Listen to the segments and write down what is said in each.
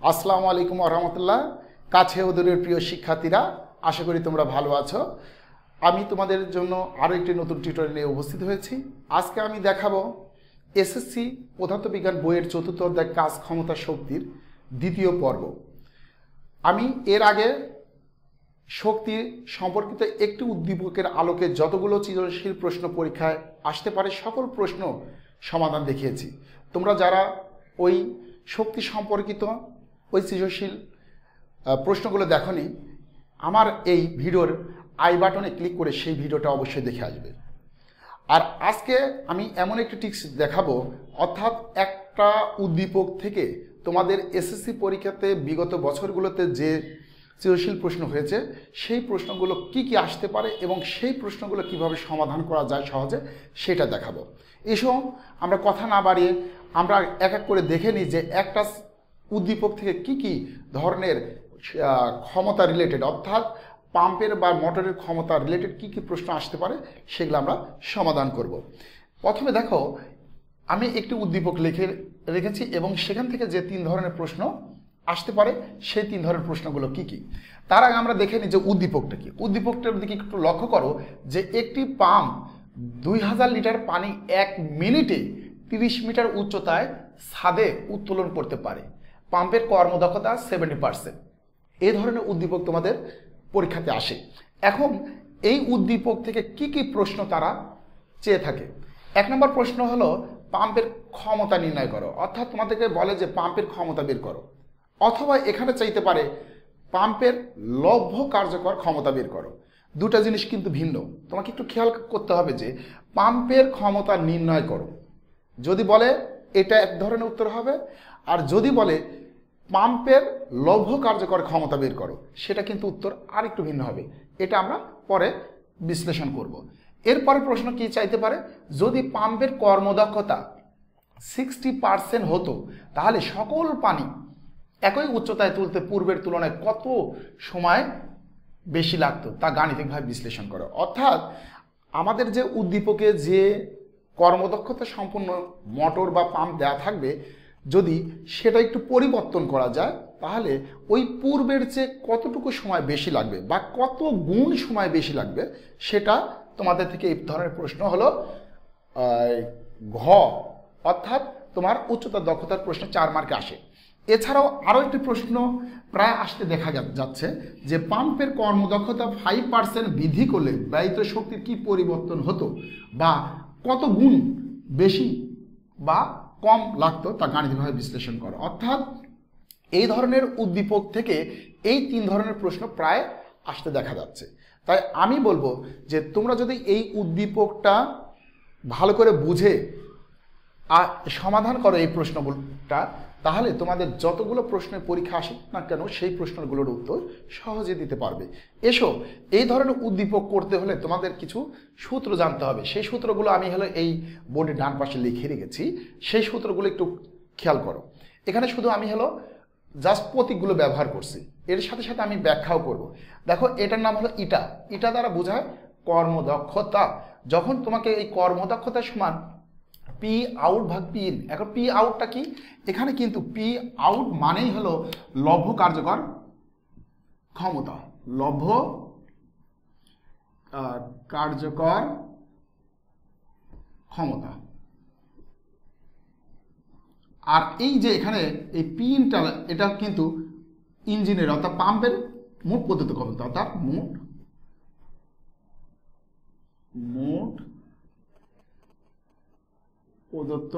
আসসালামু আলাইকুম ওয়া রাহমাতুল্লাহ। কাছে ও দূরের প্রিয় শিক্ষার্থীরা, আশা করি তোমরা ভালো আছো। আমি তোমাদের জন্য আরও একটি নতুন টিউটোরিয়াল নিয়ে উপস্থিত হয়েছি। আজকে আমি দেখাবো এসএসসি পদার্থবিজ্ঞান বইয়ের চতুর্থ অধ্যায় কাজ ক্ষমতা শক্তির দ্বিতীয় পর্ব। আমি এর আগে শক্তি সম্পর্কিত একটি উদ্দীপকের আলোকে যতগুলো সৃজনশীল প্রশ্ন পরীক্ষায় আসতে পারে সকল প্রশ্ন সমাধান দেখিয়েছি। তোমরা যারা ওই শক্তি সম্পর্কিত ওই সৃজনশীল প্রশ্নগুলো দেখোনি, আমার এই ভিডিওর আই বাটনে ক্লিক করে সেই ভিডিওটা অবশ্যই দেখে আসবে। আর আজকে আমি এমন একটি টিপস দেখাবো, অর্থাৎ একটা উদ্দীপক থেকে তোমাদের এসএসসি পরীক্ষাতে বিগত বছরগুলোতে যে সৃজনশীল প্রশ্ন হয়েছে সেই প্রশ্নগুলো কি কি আসতে পারে এবং সেই প্রশ্নগুলো কিভাবে সমাধান করা যায় সহজে সেটা দেখাবো। এসব আমরা কথা না বাড়িয়ে আমরা এক এক করে দেখে নিই যে একটা উদ্দীপক থেকে কি কি ধরনের ক্ষমতা রিলেটেড, অর্থাৎ পাম্পের বা মোটরের ক্ষমতা রিলেটেড কি কি প্রশ্ন আসতে পারে সেগুলো আমরা সমাধান করব। প্রথমে দেখো, আমি একটি উদ্দীপক লিখে রেখেছি এবং সেখান থেকে যে 3 ধরনের প্রশ্ন আসতে পারে সেই 3 ধরনের প্রশ্নগুলো কি কি। তার আগে আমরা দেখে নিই যে উদ্দীপকটা কি। উদ্দীপকটার দিকে একটু লক্ষ্য করো যে একটি পাম্প 2000 লিটার পানি 1 মিনিটে 30 মিটার উচ্চতায় ছাদে উত্তোলন করতে পারে। পাম্পের কর্মদক্ষতা 70%। এই ধরনের উদ্দীপক তোমাদের পরীক্ষাতে আসে। এখন এই উদ্দীপক থেকে কি কি প্রশ্ন তারা চেয়ে থাকে। 1 নম্বর প্রশ্ন হলো পাম্পের ক্ষমতা নির্ণয় করো, অর্থাৎ তোমাদেরকে বলে যে পাম্পের ক্ষমতা বের করো। অথবা এখানে চাইতে পারে পাম্পের লভ্য কার্যকর ক্ষমতা বের করো। দুটা জিনিস কিন্তু ভিন্ন, তোমাকে একটু খেয়াল করতে হবে যে পাম্পের ক্ষমতা নির্ণয় করো যদি বলে এটা এক ধরনের উত্তর হবে, আর যদি বলে পাম্পের লভ্য কার্যকর ক্ষমতা বের করো সেটা কিন্তু উত্তর আর একটু ভিন্ন হবে। এটা আমরা পরে বিশ্লেষণ করব। এরপরে প্রশ্ন কি চাইতে পারে, যদি পাম্পের কর্মদক্ষতা 60% হতো তাহলে সকল পানি একই উচ্চতায় তুলতে পূর্বের তুলনায় কত সময় বেশি লাগতো তা গাণিতিকভাবে বিশ্লেষণ করো। অর্থাৎ আমাদের যে উদ্দীপকে যে কর্মদক্ষতা সম্পন্ন মোটর বা পাম্প দেওয়া থাকবে, যদি সেটা একটু পরিবর্তন করা যায় তাহলে ওই পূর্বের চেয়ে কতটুকু সময় বেশি লাগবে বা কত গুণ সময় বেশি লাগবে সেটা তোমাদের থেকে এই ধরনের প্রশ্ন হলো ঘ, অর্থাৎ তোমার উচ্চতার দক্ষতার প্রশ্ন 4 মার্কে আসে। এছাড়াও আরও একটি প্রশ্ন প্রায় আসতে দেখা যাচ্ছে যে পাম্পের কর্মদক্ষতা 5% বৃদ্ধি করলে ব্যয়িত শক্তির কি পরিবর্তন হতো বা কত গুণ বেশি বা কম লাগতো তা গাণিতিকভাবে বিশ্লেষণ করো। অর্থাৎ এই ধরনের উদ্দীপক থেকে এই 3 ধরনের প্রশ্ন প্রায় আসতে দেখা যাচ্ছে। তাই আমি বলবো যে তোমরা যদি এই উদ্দীপকটা ভালো করে বুঝে সমাধান করো এই প্রশ্নগুলোটা, তাহলে তোমাদের যতগুলো প্রশ্নের পরীক্ষা আসে না কেন সেই প্রশ্নগুলোর উত্তর সহজে দিতে পারবে। এসো, এই ধরনের উদ্দীপক করতে হলে তোমাদের কিছু সূত্র জানতে হবে। সেই সূত্রগুলো আমি এই বোর্ডের ডান পাশে লিখে রেখেছি, সেই সূত্রগুলো একটু খেয়াল করো। এখানে শুধু আমি জাস্ট প্রতীকগুলো ব্যবহার করছি, এর সাথে সাথে আমি ব্যাখ্যাও করব। দেখো, এটার নাম হলো ইটা। ইটা দ্বারা বোঝায় কর্মদক্ষতা। যখন তোমাকে এই কর্মদক্ষতা সমান পি আউট ভাগ পি ইন। এখন পি আউটটা কি, এখানে কিন্তু পি আউট মানেই হলো লভ্য কার্যকর ক্ষমতা, লভ্য কার্যকর ক্ষমতা। আর এই যে এখানে এই পি ইনটা, এটা কিন্তু ইঞ্জিনের অর্থাৎ পাম্পের মোট প্রদত্ত ক্ষমতা, অর্থাৎ মোট প্রদত্ত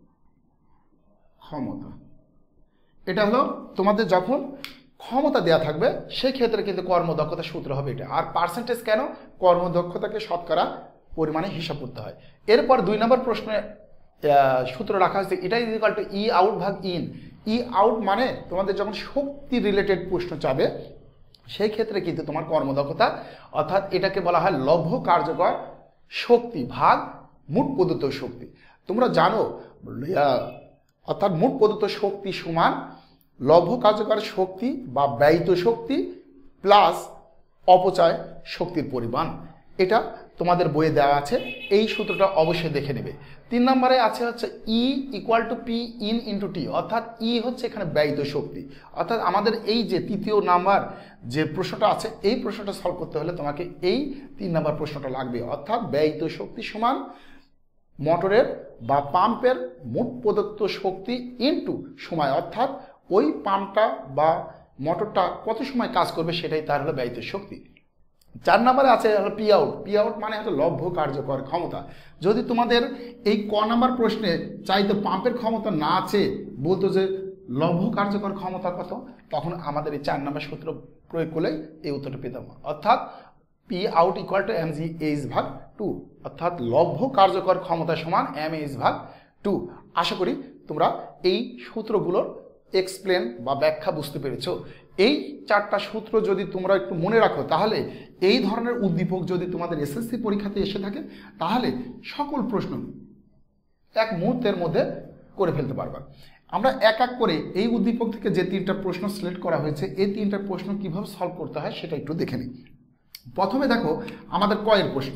ক্ষমতা। এটা হলো তোমাদের যখন ক্ষমতা দেয়া থাকবে সেই ক্ষেত্রে কিন্তু কর্মদক্ষতা সূত্র হবে এটা। আর পার্সেন্টেজ কেন, কর্মদক্ষতাকে শতকরা পরিমাণে হিসাব করতে হয়। এরপর 2 নম্বর প্রশ্নে সূত্র রাখা হয়েছে এটা ইকুয়াল টু ই আউট ভাগ ইন। ই আউট মানে তোমাদের যখন শক্তি রিলেটেড প্রশ্ন চাবে সেই ক্ষেত্রে কিন্তু তোমার কর্মদক্ষতা, অর্থাৎ এটাকে বলা হয় লভ্য কার্যকর শক্তি ভাগ মোট প্রদত্ত শক্তি। তোমরা জানো, অর্থাৎ মোট প্রদত্ত শক্তি সমান লভ্য কার্যকর শক্তি বা ব্যয়িত শক্তি প্লাস অপচয় শক্তির পরিমাণ। এটা তোমাদের বইয়ে দেওয়া আছে, এই সূত্রটা অবশ্যই দেখে নেবে। 3 নম্বরে আছে হচ্ছে E equal to P in into T, অর্থাৎ ই হচ্ছে এখানে ব্যয়িত শক্তি। অর্থাৎ আমাদের এই যে তৃতীয় নাম্বার যে প্রশ্নটা আছে, এই প্রশ্নটা সলভ করতে হলে তোমাকে এই 3 নম্বর প্রশ্নটা লাগবে, অর্থাৎ ব্যয়িত শক্তি সমান মোটরের বা পাম্পের মোট প্রদত্ত শক্তি ইনটু সময়, অর্থাৎ ওই পাম্পটা বা মোটরটা কত সময় কাজ করবে সেটাই তার হলো ব্যয়িত শক্তি। 4 নম্বরে আছে হলো পি আউট। পি আউট মানে হচ্ছে লভ্য কার্যকর ক্ষমতা। যদি তোমাদের এই ক নাম্বার প্রশ্নে চাইতো পাম্পের ক্ষমতা না আছে, বলতো যে লভ্য কার্যকর ক্ষমতা কত, তখন আমাদের এই 4 নম্বর সূত্র প্রয়োগ করলে এই উত্তরটা পেতাম, অর্থাৎ P out equal to M G H ভাগ 2, অর্থাৎ লভ্য কার্যকর ক্ষমতা সমান এম এইচ ভাগ 2। আশা করি তোমরা এই সূত্রগুলোর এক্সপ্লেন বা ব্যাখ্যা বুঝতে পেরেছো। এই 4টা সূত্র যদি তোমরা একটু মনে রাখো, তাহলে এই ধরনের উদ্দীপক যদি তোমাদের এসএসসি পরীক্ষাতে এসে থাকে, তাহলে সকল প্রশ্ন এক মুহূর্তের মধ্যে করে ফেলতে পারবা। আমরা এক এক করে এই উদ্দীপক থেকে যে 3টা প্রশ্ন সিলেক্ট করা হয়েছে, এই 3টা প্রশ্ন কিভাবে সলভ করতে হয় সেটা একটু দেখে নিই। প্রথমে দেখো আমাদের কয়ের প্রশ্ন।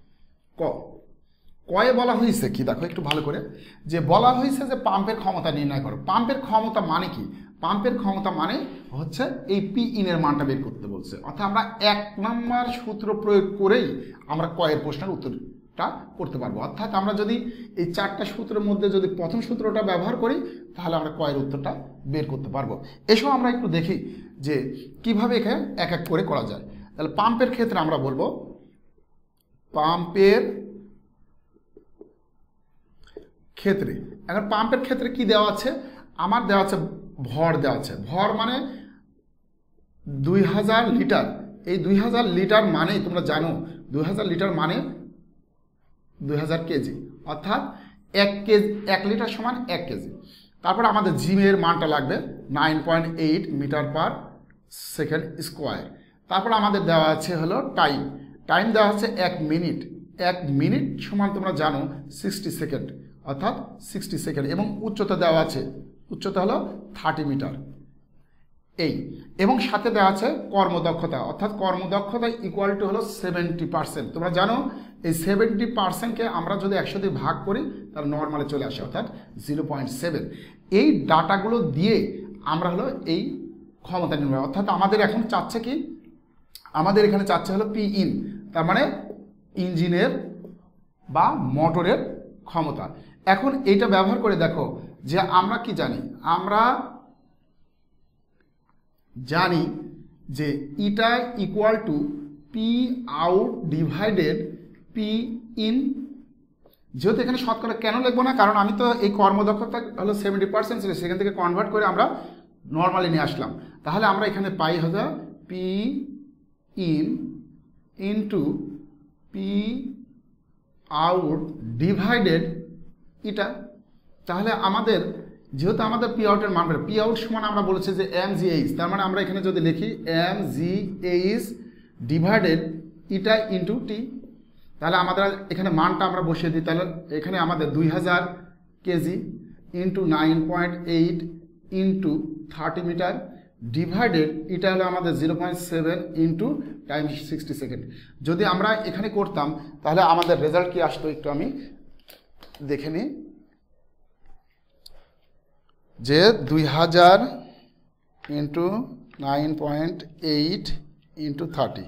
কয়ে বলা হয়েছে কি, দেখো একটু ভালো করে, যে বলা হয়েছে যে পাম্পের ক্ষমতা নির্ণয় করো। পাম্পের ক্ষমতা মানে কি? পাম্পের ক্ষমতা মানে হচ্ছে এই পি ইনের মানটা বের করতে বলছে, অর্থাৎ আমরা 1 নম্বর সূত্র প্রয়োগ করেই আমরা কয়ের প্রশ্নের উত্তরটা করতে পারবো। অর্থাৎ আমরা যদি এই 4টা সূত্রের মধ্যে যদি প্রথম সূত্রটা ব্যবহার করি, তাহলে আমরা কয়ের উত্তরটা বের করতে পারবো। এসব আমরা একটু দেখি যে কিভাবে এখানে এক এক করে করা যায়। তাহলে পাম্পের ক্ষেত্রে আমরা বলবো, পাম্পের ক্ষেত্রে, এখন পাম্পের ক্ষেত্রে কি দেওয়া আছে, আমার দেওয়া আছে ভর দেওয়া আছে। ভর মানে 2000 লিটার। এই 2000 লিটার মানে তোমরা জানো 2000 লিটার মানে 2000 কেজি, অর্থাৎ 1 লিটার সমান 1 কেজি। তারপর আমাদের জিমের মানটা লাগবে 9.8 মিটার পার সেকেন্ড স্কোয়ার। তারপর আমাদের দেওয়া আছে হলো টাইম। টাইম দেওয়া আছে 1 মিনিট। 1 মিনিট সমান তোমরা জানো 60 সেকেন্ড, অর্থাৎ 60 সেকেন্ড। এবং উচ্চতা দেওয়া আছে, উচ্চতা হলো 30 মিটার এই। এবং সাথে দেওয়া আছে কর্মদক্ষতা, অর্থাৎ কর্মদক্ষতা ইকুয়াল টু হলো 70%। তোমরা জানো এই 70%কে আমরা যদি 100 দিয়ে ভাগ করি তাহলে নর্মালে চলে আসে, অর্থাৎ 0.7। এই ডাটাগুলো দিয়ে আমরা হলো এই ক্ষমতা নির্ণয়, অর্থাৎ আমাদের এখন চাচ্ছে কি, আমাদের এখানে চাচ্ছে হলো পি ইন, তার মানে ইঞ্জিনের বা মোটরের ক্ষমতা। এখন এইটা ব্যবহার করে দেখো যে আমরা কি জানি, আমরা জানি যে eta equal to P out divided P in. যেহেতু এখানে শতকরা কেন লিখবো না, কারণ আমি তো এই কর্মদক্ষতা হলো 70% ছিল, সেখান থেকে কনভার্ট করে আমরা নর্মালি নিয়ে আসলাম। তাহলে আমরা এখানে পাই হলো P in into P out divided এটা। তাহলে আমাদের যেহেতু আমাদের পি আউটের মান পি আউট সমান আমরা বলেছি যে এম জি এইচ, তার মানে আমরা এখানে যদি লিখি M G H divided eta into T, তাহলে আমাদের এখানে মানটা আমরা বসিয়ে দিই। তাহলে এখানে আমাদের 2000 KG into 9.8 into 30 metre divided এটা হলো আমাদের 0.7 ইন্টু টাইম 60 সেকেন্ড। যদি আমরা এখানে করতাম তাহলে আমাদের রেজাল্ট কি আসতো একটু আমি দেখে নিই, যে 2000 ইন্টু 9.8 ইন্টু 30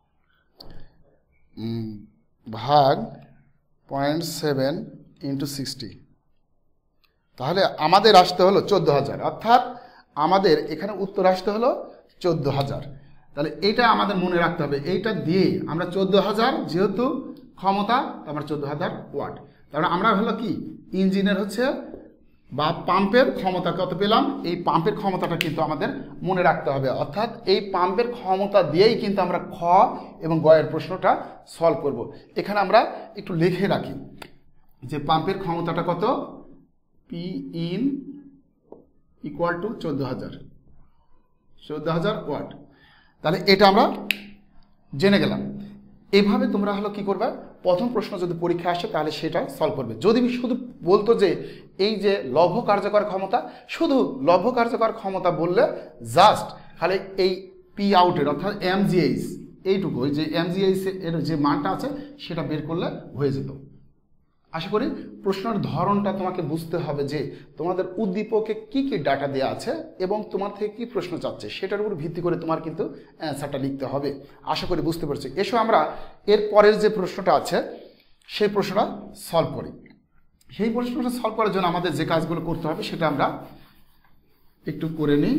ভাগ 0.7 ইন্টু 60, তাহলে আমাদের আসতে হলো 14000, অর্থাৎ আমাদের এখানে উত্তর আসতে হলো 14000। তাহলে এইটা আমাদের মনে রাখতে হবে, এইটা দিয়ে আমরা 14000 যেহেতু ক্ষমতা, আমরা 14000 ওয়াট। তাহলে আমরা হলো কি ইঞ্জিনের হচ্ছে বা পাম্পের ক্ষমতা কত পেলাম, এই পাম্পের ক্ষমতাটা কিন্তু আমাদের মনে রাখতে হবে। অর্থাৎ এই পাম্পের ক্ষমতা দিয়েই কিন্তু আমরা খ এবং গয়ের প্রশ্নটা সলভ করব। এখানে আমরা একটু লিখে রাখি যে পাম্পের ক্ষমতাটা কত, P in equal to 14000 watt. তাহলে এটা আমরা জেনে গেলাম। এভাবে তোমরা হলো কি করবে, প্রথম প্রশ্ন যদি পরীক্ষা আসে তাহলে সেটা সলভ করবে। যদি শুধু বলতো যে এই যে লভ্য কার্যকর ক্ষমতা, শুধু লভ্য কার্যকর ক্ষমতা বললে জাস্ট খালি এই পি আউটের অর্থাৎ এমজিএইচ এইটুকু ওই যে এমজিএইচ এর যে মানটা আছে সেটা বের করলে হয়ে যেত। আশা করি প্রশ্নের ধরনটা তোমাকে বুঝতে হবে যে তোমাদের উদ্দীপকে কি কি ডাটা দেওয়া আছে এবং তোমার থেকে কি প্রশ্ন চাচ্ছে সেটার উপর ভিত্তি করে তোমার কিন্তু অ্যান্সারটা লিখতে হবে। আশা করি বুঝতে পারছি। এসো আমরা এর পরের যে প্রশ্নটা আছে সেই প্রশ্নটা সলভ করি। সেই প্রশ্নটা সলভ করার জন্য আমাদের যে কাজগুলো করতে হবে সেটা আমরা একটু করে নিই।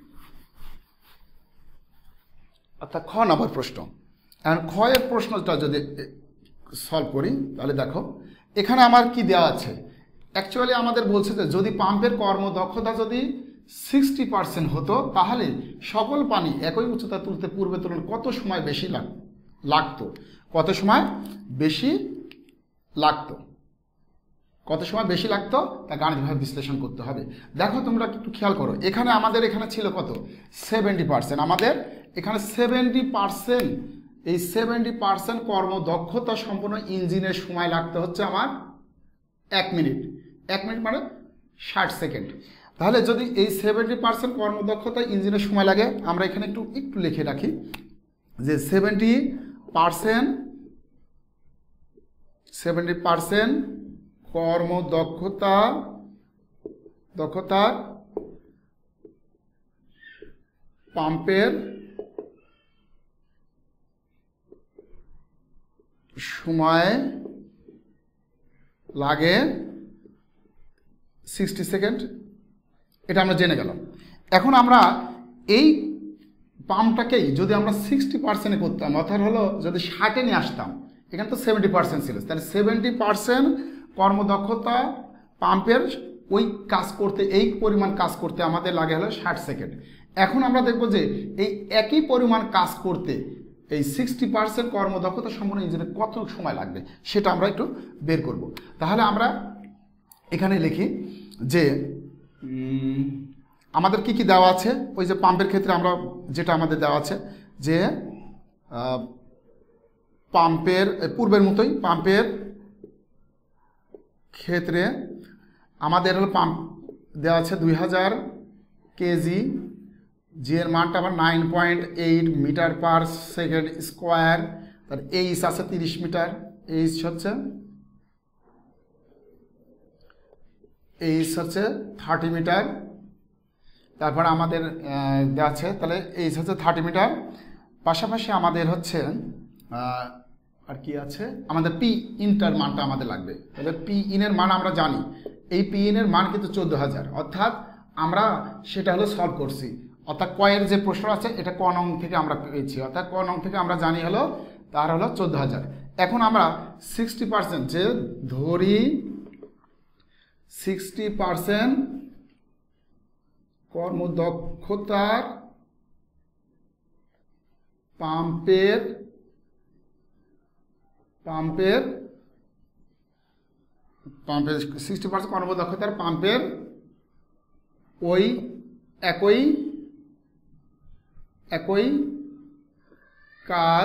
অর্থাৎ খ নাম্বার প্রশ্ন। এখন খ এর প্রশ্নটা যদি সলভ করি তাহলে দেখো এখানে আমার কি দেওয়া আছে। অ্যাকচুয়ালি আমাদের বলছে যে যদি পাম্পের কর্মদক্ষতা যদি 60% হতো তাহলে সকল পানি একই উচ্চতা তুলতে পূর্বে তুলনায় কত সময় বেশি লাগতো, কত সময় বেশি লাগতো, কত সময় বেশি লাগতো তা গাণিতিকভাবে বিশ্লেষণ করতে হবে। দেখো তোমরা একটু খেয়াল করো, এখানে আমাদের এখানে ছিল কত 70%, আমাদের এখানে 70%, এই 70% কর্মদক্ষতা সম্পন্ন ইঞ্জিনের সময় লাগতে হচ্ছে আমার 1 মিনিট। 1 মিনিট মানে 60 সেকেন্ড। তাহলে যদি এই 70% কর্মদক্ষতা ইঞ্জিনের সময় লাগে, আমরা এখানে একটু লিখে রাখি যে 70% কর্মদক্ষতা পাম্পের সময় লাগে 60 সেকেন্ড, এটা আমরা জেনে গেলাম। এখন আমরা এই পাম্পটাকেই যদি আমরা 60% করতাম, অর্থাৎ হলো যদি 60-এ নিয়ে আসতাম, এখানে তো 70% ছিল, তাহলে 70% কর্মদক্ষতা পাম্পের ওই কাজ করতে, এই পরিমাণ কাজ করতে আমাদের লাগে হলো 60 সেকেন্ড। এখন আমরা দেখব যে এই একই পরিমাণ কাজ করতে এই 60% কর্মদক্ষতা সম্পন্ন ইঞ্জিনের কত সময় লাগবে সেটা আমরা একটু বের করব। তাহলে আমরা এখানে লিখি যে আমাদের কি কি দেওয়া আছে। ওই যে পাম্পের ক্ষেত্রে আমরা যেটা আমাদের দেওয়া আছে যে পাম্পের পূর্বের মতোই পাম্পের ক্ষেত্রে আমাদের হলো পাম্প দেওয়া আছে 2000 কেজি, জি এর মানটা আবার 9.8 মিটার পার সেকেন্ড স্কোয়ার, তার এইচ আছে 30 মিটার, এইচ হচ্ছে 30 মিটার। তারপর আমাদের দেওয়া আছে তাহলে এইচ হচ্ছে 30 মিটার। পাশাপাশি আমাদের হচ্ছে আর কি আছে, আমাদের পি ইনটার মানটা আমাদের লাগবে। তাহলে পি ইনের মান আমরা জানি, এই পি ইনের মান কিন্তু 14,000, অর্থাৎ আমরা সেটা হলো সলভ করছি। অর্থাৎ কয়ের যে প্রশ্ন আছে এটা ক নং থেকে আমরা পেয়েছি, অর্থাৎ ক নং থেকে আমরা জানি হলো তার হলো 14,000। এখন আমরা 60% যে ধরি 60% কর্মদক্ষতার পাম্পের 60% কর্মদক্ষতার পাম্পের ওই একই কাজ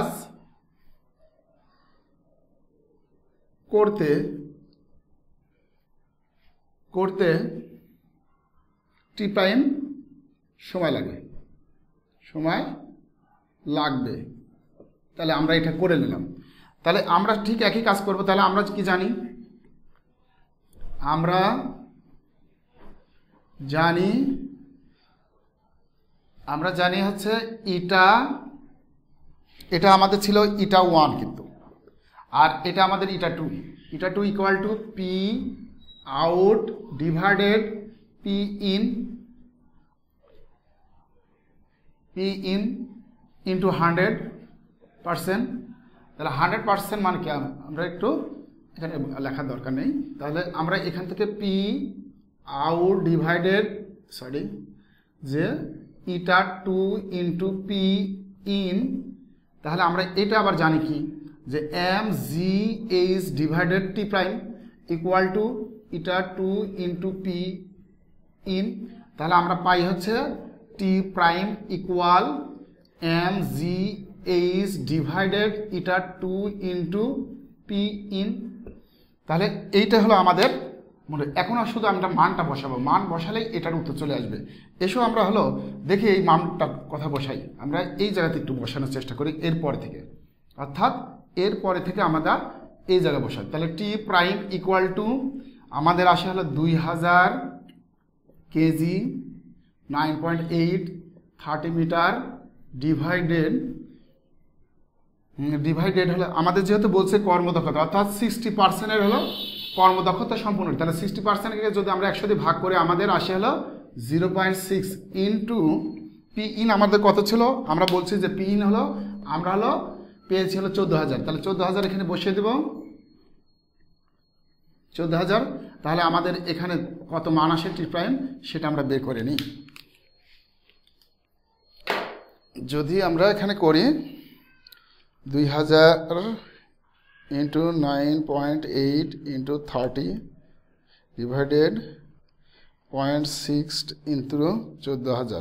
করতে টি টাইম সময় লাগবে। তাহলে আমরা এটা করে নিলাম। তাহলে আমরা ঠিক একই কাজ করব। তাহলে আমরা কি জানি, আমরা জানি হচ্ছে এটা আমাদের ছিল ইটা 1 কিন্তু, আর এটা আমাদের eta 2। Eta 2 equal to P out divided P in into 100%। তাহলে 100% মানে কি, আমরা একটু এখানে লেখার দরকার নেই। তাহলে আমরা এখান থেকে পি আউট ডিভাইডেড যে ইটা 2 ইন্টু পি ইন, তাহলে আমরা এটা আবার জানি কি যে M G H divided T prime equal to eta 2 into P in. তাহলে আমরা পাই হচ্ছে T prime equal M G H divided eta 2 into P in. তাহলে এইটা হলো আমাদের এখন আর শুধু আমরা মানটা বসাবো, মান বসালেই এটার উত্তর চলে আসবে। এসো আমরা হলো দেখি এই মানটা কথা বসাই, আমরা এই জায়গাতে একটু বসানোর চেষ্টা করি এরপরে থেকে, অর্থাৎ এরপরে থেকে আমরা এই জায়গায় বসাই। তাহলে টি প্রাইম ইকুয়াল টু আমাদের আসে হলো 2000 কেজি 9.8 30 মিটার ডিভাইডেড হলো আমাদের যেহেতু বলছে কর্মদক্ষতা, অর্থাৎ 60% হলো কর্মদক্ষতা সম্পূর্ণ। তাহলে 60%কে যদি আমরা 100 দিয়ে ভাগ করে আমাদের আসে হলো 0.6 ইন্টু পি ইন আমাদের কত ছিল, আমরা বলছি যে পি ইন হলো আমরা হলো পেয়েছি হলো 14,000। তাহলে 14,000 এখানে বসিয়ে দেব 14,000। তাহলে আমাদের এখানে কত মান আসে টি প্রাইম সেটা আমরা বের করে নিই। যদি আমরা এখানে করি 2000 ইন্টু 9.8 ইন্টু 30 ডিভাইডেড 0.6 ইন্টু 14,000,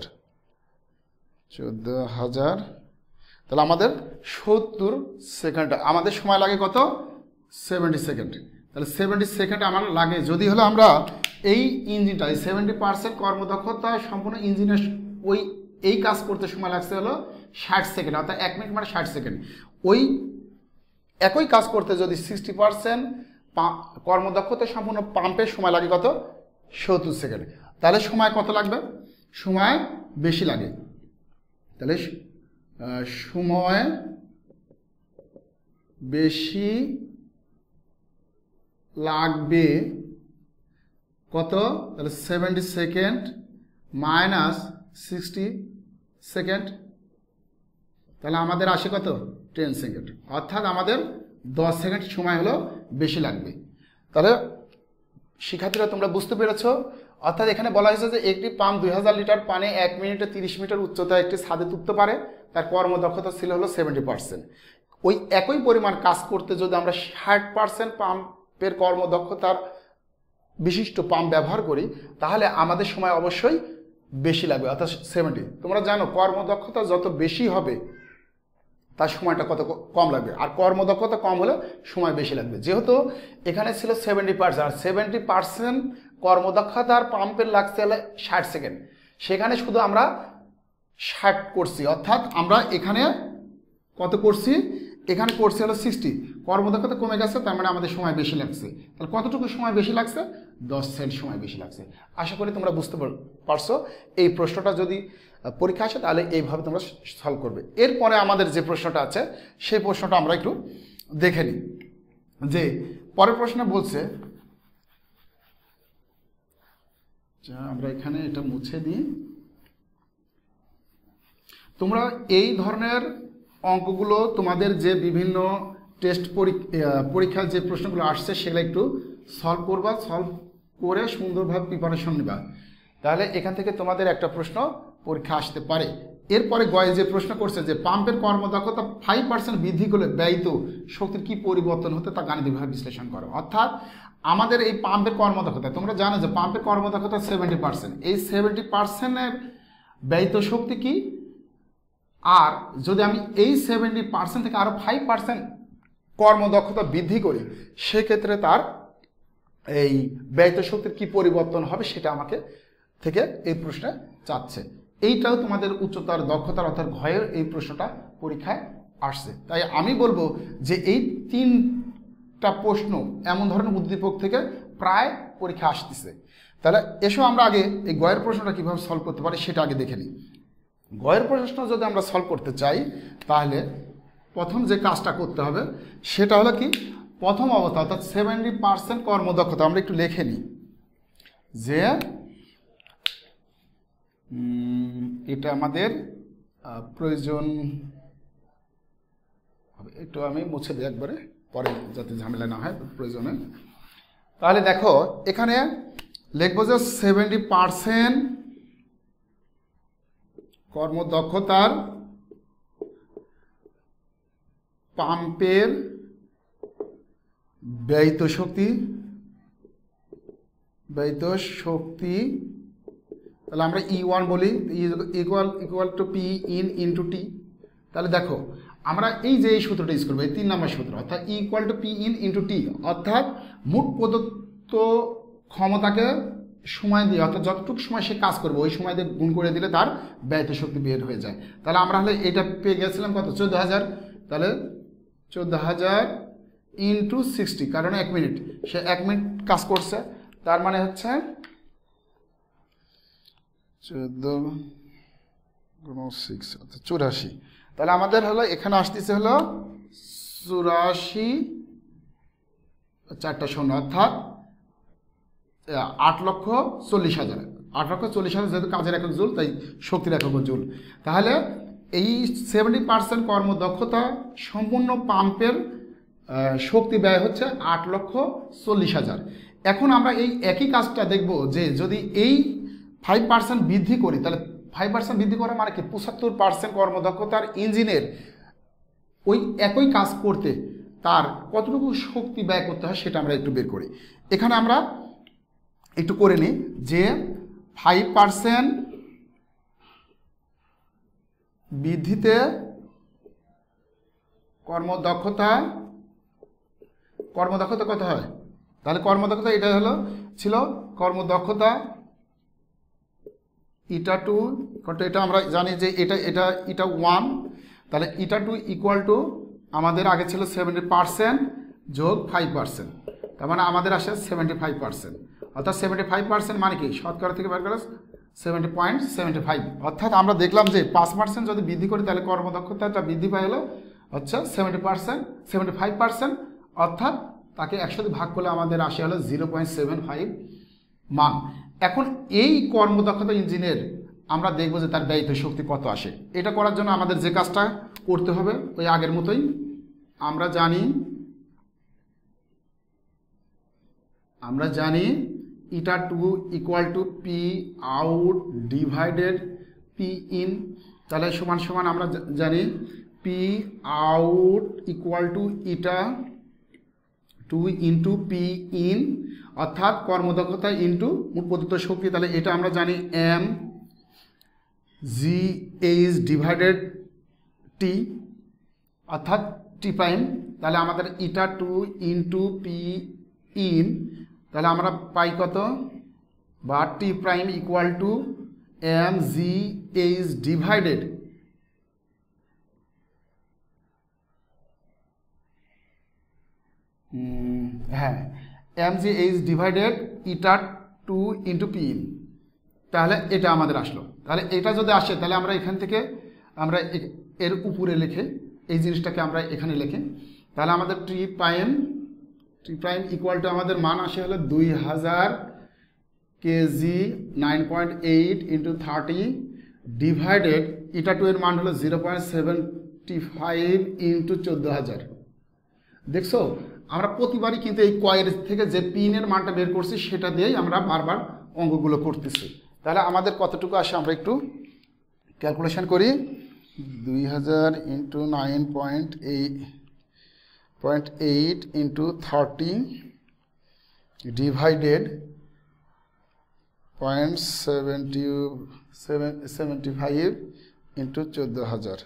তাহলে আমাদের 70 সেকেন্ড, আমাদের সময় লাগে কত 70 সেকেন্ড। তাহলে 70 সেকেন্ড আমার লাগে যদি হলো আমরা এই ইঞ্জিনটা 70% কর্মদক্ষতা সম্পূর্ণ ইঞ্জিনের এই কাজ করতে সময় লাগছে হলো 60 সেকেন্ড, অর্থাৎ 1 মিনিট মানে 60 সেকেন্ড। ওই একই কাজ করতে যদি 60% কর্মদক্ষতা সম্পূর্ণ পাম্পের সময় লাগে কত 70 সেকেন্ড, তাহলে সময় কত লাগবে, সময় বেশি লাগে। তাহলে সময় বেশি লাগবে কত, তাহলে 70 সেকেন্ড মাইনাস 60 সেকেন্ড, তাহলে আমাদের আসে কত 10 সেকেন্ড, অর্থাৎ আমাদের 10 সেকেন্ড সময় হলো বেশি লাগবে। তাহলে শিক্ষার্থীরা তোমরা বুঝতে পেরেছো, অর্থাৎ এখানে বলা হয়েছে যে একটি পাম্প 2000 লিটার পানি 1 মিনিটে 30 মিটার উচ্চতায় একটি ছাদে তুলতে পারে, তার কর্মদক্ষতা ছিল হলো 70%। ওই একই পরিমাণ কাজ করতে যদি আমরা 60% পাম্পের কর্মদক্ষতার বিশিষ্ট পাম্প ব্যবহার করি তাহলে আমাদের সময় অবশ্যই বেশি লাগবে, অর্থাৎ 70। তোমরা জানো কর্মদক্ষতা যত বেশি হবে তার সময়টা কত কম লাগবে, আর কর্মদক্ষতা কম হলে সময় বেশি লাগবে। যেহেতু এখানে ছিল 70%, আর 70% কর্মদক্ষতার পাম্পের লাগছে হলে 60 সেকেন্ড, সেখানে শুধু আমরা 60 করছি, অর্থাৎ আমরা এখানে কত করছি, এখানে করছি হলো 60, কর্মদক্ষতা কমে গেছে, তার মানে আমাদের সময় বেশি লাগছে। তাহলে কতটুকু সময় বেশি লাগছে, 10 সেকেন্ড সময় বেশি লাগছে। আশা করি তোমরা বুঝতে পারছো। এই প্রশ্নটা যদি পরীক্ষা আসে তাহলে এইভাবে তোমরা সলভ করবে। এরপরে আমাদের যে প্রশ্নটা আছে সেই প্রশ্নটা আমরা একটু দেখে নিই। যে পরের প্রশ্ন বলছে, আমরা এখানে এটা মুছে দিই, তোমরা এই ধরনের অঙ্কগুলো তোমাদের যে বিভিন্ন টেস্ট পরীক্ষার যে প্রশ্নগুলো আসছে সেগুলো একটু সলভ করবা, সলভ করে সুন্দরভাবে প্রিপারেশন নেবা, তাহলে এখান থেকে তোমাদের একটা প্রশ্ন পরীক্ষা আসতে পারে। এরপরে গয়ে যে প্রশ্ন করছে যে পাম্পের কর্মদক্ষতা 5% বৃদ্ধি করলে ব্যয়িত শক্তির কি পরিবর্তন হতে তা গাণিতিকভাবে বিশ্লেষণ করো। অর্থাৎ আমাদের এই পাম্পের কর্মদক্ষতা, তোমরা জানো যে পাম্পের কর্মদক্ষতা 70%, এই 70%-এর ব্যয়িত শক্তি কি, আর যদি আমি এই 70% থেকে আরো 5% কর্মদক্ষতা বৃদ্ধি করি সেক্ষেত্রে তার এই ব্যয়িত শক্তির কি পরিবর্তন হবে সেটা আমাকে থেকে এই প্রশ্নে চাচ্ছে। এইটাও তোমাদের উচ্চতর দক্ষতার অর্থাৎ ঘয়ের এই প্রশ্নটা পরীক্ষায় আসছে। তাই আমি বলবো যে এই 3টা প্রশ্ন এমন ধরনের উদ্দীপক থেকে প্রায় পরীক্ষা আসতেছে। তাহলে এসো আমরা আগে এই গয়ের প্রশ্নটা কিভাবে সলভ করতে পারি সেটা আগে দেখে নিই। গয়ের প্রশ্ন যদি আমরা সলভ করতে চাই তাহলে প্রথম যে কাজটা করতে হবে সেটা হলো কি, প্রথম অবস্থা অর্থাৎ 70% কর্মদক্ষতা আমরা একটু লিখে নিই যে এটা আমাদের প্রয়োজন হবে, একটু আমি মুছে দিই একবারে পরে যাতে ঝামেলা না হয় প্রয়োজনে। তাহলে দেখো এখানে লিখবো যে 70% কর্মদক্ষতার পাম্পের ব্যয়িত শক্তি, তাহলে আমরা E1 বলি, equal to P in into T. তাহলে দেখো আমরা এই যে এই সূত্রটা ইউজ করবো, এই 3 নম্বর সূত্র, অর্থাৎ equal to P in into T, অর্থাৎ মোট প্রদত্ত ক্ষমতাকে সময় দিয়ে, অর্থাৎ যতটুকু সময় সে কাজ করবে ওই সময় দিয়ে গুণ করে দিলে তার ব্যয়িত শক্তি বের হয়ে যায়। তাহলে আমরা হলে এটা পেয়ে গেছিলাম কত, 14,000। তাহলে 14,000 ইন্টু 60, কারণ 1 মিনিট, সে 1 মিনিট কাজ করছে, তার মানে হচ্ছে 14×6 অর্থাৎ 84। তাহলে আমাদের হলো এখানে আসতেছে হলো 84, 4টা শূন্য, অর্থাৎ 8,40,000। 8,40,000 যেহেতু কাজের একক জুল, তাই শক্তির একক জুল। তাহলে এই 70% কর্মদক্ষতা সম্পূর্ণ পাম্পের শক্তি ব্যয় হচ্ছে 8,40,000। এখন আমরা এই একই কাজটা দেখব যে যদি এই 5% বৃদ্ধি করি, তাহলে 5% বৃদ্ধি করা মানে কি, 75% কর্মদক্ষতার ইঞ্জিনের ওই একই কাজ করতে তার কতটুকু শক্তি ব্যয় করতে হয় সেটা আমরা একটু বের করি। এখানে আমরা একটু করে নিই যে 5% বৃদ্ধিতে কর্মদক্ষতা কত হয়, তাহলে কর্মদক্ষতা এটা হলো ছিল কর্মদক্ষতা ইটা 2, এটা আমরা জানি যে এটা 1, তাহলে ইটা 2 ইকুয়াল টু আমাদের আগে ছিল 70% যোগ 5%, তার মানে আমাদের আসে 75%। অর্থাৎ 75% মানে কি, শতকরা থেকে বের করা 70.75। অর্থাৎ আমরা দেখলাম যে 5% যদি বৃদ্ধি করি তাহলে কর্মদক্ষতাটা বৃদ্ধি পায় হলো হচ্ছে 75%, অর্থাৎ তাকে 100 দিয়ে ভাগ করলে আমাদের আসে হলো 0.75 মান। এখন এই কর্মদক্ষতা ইঞ্জিনের আমরা দেখব যে তার ব্যয়িত শক্তি কত আসে। এটা করার জন্য আমাদের যে কাজটা করতে হবে ওই আগের মতোই, আমরা জানি eta 2 equal to P out divided P in, তাহলে সমান সমান আমরা জানি P out equal to eta 2 into P in, অর্থাৎ কর্মদক্ষতা ইন্টু মোট প্রদত্ত শক্তি। তাহলে এটা আমরা জানি M G H divided T, অর্থাৎ টি প্রাইম। তাহলে আমাদের ইটা 2 ইন্টু পি ইন, তাহলে আমরা পাই কত, বা T prime equal to M G H divided M G H divided eta 2 into P in. তাহলে এটা আমাদের আসলো। তাহলে এটা যদি আসে তাহলে আমরা এখান থেকে আমরা এর উপরে লিখে এই জিনিসটাকে আমরা এখানে লিখে, তাহলে আমাদের টি প্রাইম ইকুয়াল টু আমাদের মান আসে হলো 2000 কেজি 9.8 ইন্টু 30 ডিভাইডেড ইটা 2 এর মান হলো 0.75 ইন্টু 14,000। দেখছো, আমরা প্রতিবারই কিন্তু এই কয়ের থেকে যে পিনের মানটা বের করছি সেটা দিয়েই আমরা বারবার অঙ্কগুলো করতেছি। তাহলে আমাদের কতটুকু আসে আমরা একটু ক্যালকুলেশন করি। 2000 ইন্টু 9.8 ইন্টু 30 ডিভাইডেড 0.75 ইন্টু 14,000,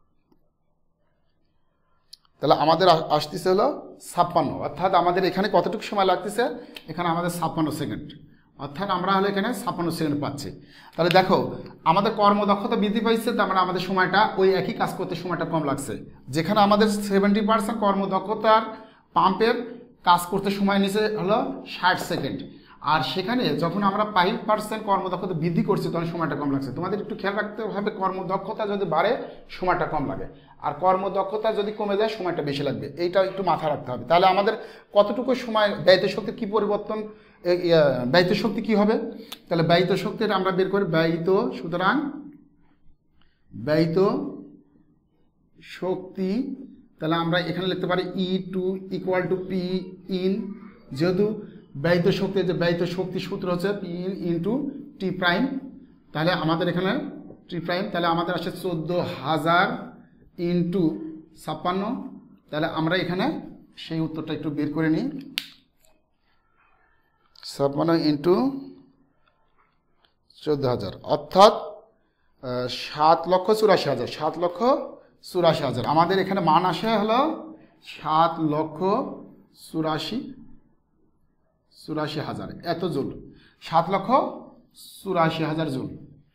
তাহলে আমাদের আসতেছে হলো 56। অর্থাৎ আমাদের এখানে কতটুকু সময় লাগতেছে, এখানে আমাদের 56 সেকেন্ড, অর্থাৎ আমরা হলো এখানে 56 সেকেন্ড পাচ্ছি। তাহলে দেখো আমাদের কর্মদক্ষতা বৃদ্ধি পাইছে, তার মানে আমাদের সময়টা ওই একই কাজ করতে সময়টা কম লাগছে। যেখানে আমাদের 70% কর্মদক্ষতার পাম্পের কাজ করতে সময় নিছে হলো 60 সেকেন্ড, আর সেখানে যখন আমরা 5% কর্মদক্ষতা বৃদ্ধি করছি তখন সময়টা কম লাগছে। তোমাদের একটু খেয়াল রাখতে হবে, কর্মদক্ষতা যদি বাড়ে সময়টা কম লাগে, আর কর্মদক্ষতা যদি কমে যায় সময়টা বেশি লাগবে, এইটা একটু মাথায় রাখতে হবে। তাহলে আমাদের কতটুকু সময় ব্যয়িত শক্তি কি পরিবর্তন, ব্যয়িত শক্তি কি হবে, তাহলে ব্যয়িত শক্তির আমরা বের করি সুতরাং ব্যয়িত শক্তি, তাহলে আমরা এখানে লিখতে পারি E2 equal to P in, যেহেতু ব্যয়িত শক্তি সূত্র হচ্ছে P in into T prime, তাহলে আমাদের এখানে টি প্রাইম, তাহলে আমাদের আসে 14,000 ইন্টু 56। তাহলে আমরা এখানে সেই উত্তরটা একটু বের করে নিই। 56 ইন্টু 14,000 অর্থাৎ 7,84,000। 7,84,000 আমাদের এখানে মান আসে হলো 7,84,000 84,000 এত জুল, 7,84,000 জুল,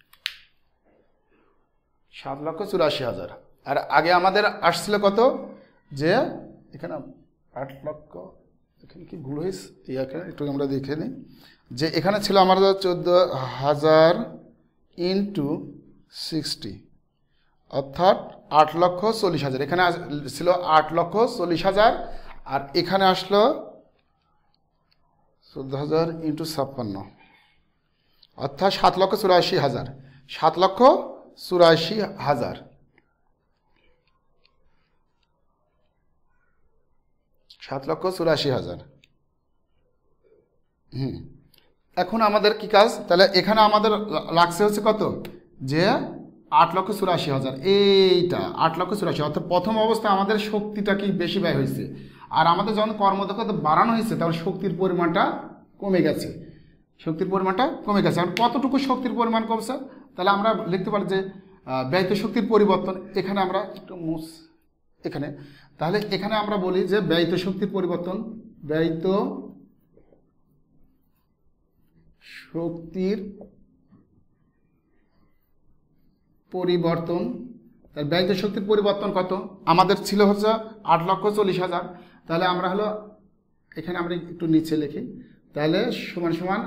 7,84,000। আর আগে আমাদের আসছিল কত, যে এখানে 8 লক্ষ, এখানে কি ভুল হয়েছে, এখানে একটু আমরা দেখে নিই, যে এখানে ছিল আমাদের 14,000 ইন্টু 60, অর্থাৎ 8,40,000। এখানে ছিল 8,40,000, আর এখানে আসলো 14,000 ইন্টু 56, অর্থাৎ 7,84,000, 7,84,000, 7,84,000। এখন আমাদের কি কাজ, তাহলে এখানে আমাদের লাগছে হচ্ছে কত, যে 8,84,000, এইটা 8,84,000, অর্থাৎ প্রথম অবস্থায় আমাদের শক্তিটা কি বেশি ব্যয় হয়েছে, আর আমাদের যখন কর্মদক্ষতা বাড়ানো হয়েছে তখন শক্তির পরিমাণটা কমে গেছে, শক্তির পরিমাণটা কমে গেছে। আর কতটুকু শক্তির পরিমাণ কমছে, তাহলে আমরা লিখতে পারি যে ব্যয়িত শক্তির পরিবর্তন, এখানে আমরা একটু এখানে, তাহলে এখানে আমরা বলি যে ব্যয়িত শক্তির পরিবর্তন, ব্যয়িত শক্তির পরিবর্তন, ব্যয়িত শক্তির পরিবর্তন কত, আমাদের ছিল হচ্ছে 8,40,000, তাহলে আমরা হলো এখানে আমরা একটু নিচে লিখি, তাহলে সমান সমান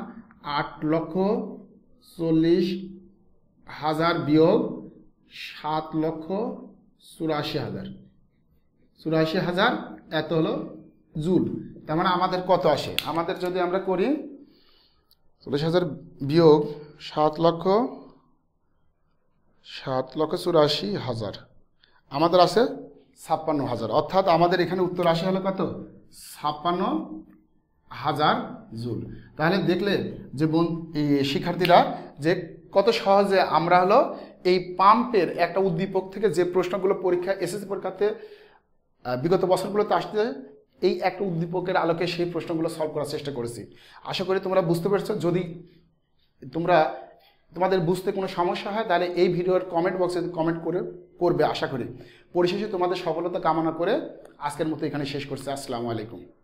8,40,000 বিয়োগ 7,84,000, 84,000 এত হলো জুল। তার মানে আমাদের কত আসে, আমাদের যদি আমরা করি 40,000 বিয়োগ 7,84,000, আমাদের আছে 56,000, অর্থাৎ আমাদের এখানে উত্তর আসে হলো কত, 56,000 জুল। তাহলে দেখলে যে এই শিক্ষার্থীরা যে কত সহজে আমরা হলো এই পাম্পের একটা উদ্দীপক থেকে যে প্রশ্নগুলো পরীক্ষা এসএসসি পরীক্ষাতে বিগত বছরগুলোতে আসতে, এই একটা উদ্দীপকের আলোকে সেই প্রশ্নগুলো সলভ করার চেষ্টা করেছি। আশা করি তোমরা বুঝতে পেরেছো। যদি তোমাদের বুঝতে কোনো সমস্যা হয় তাহলে এই ভিডিওর কমেন্ট বক্সে কমেন্ট করবে আশা করি। পরিশেষে তোমাদের সফলতা কামনা করে আজকের মতো এখানে শেষ করছি। আসসালামু আলাইকুম।